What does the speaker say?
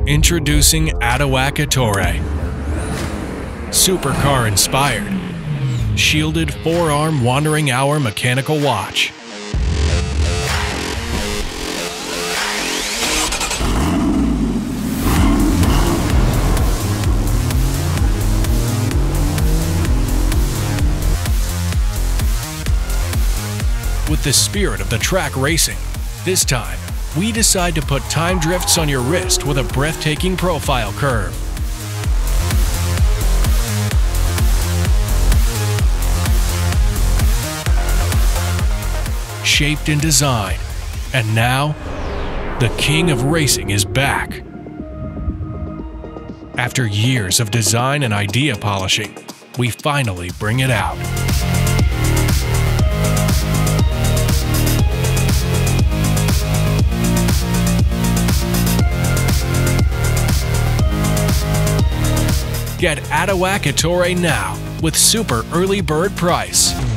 Introducing Atowak ETTORE. Supercar-inspired. Shielded 4-arm wandering hour mechanical watch. With the spirit of the track racing, this time, we decide to put time drifts on your wrist with a breathtaking profile curve. Shaped and designed, and now, the king of racing is back. After years of design and idea polishing, we finally bring it out. Get Atowak ETTORE now with super early bird price.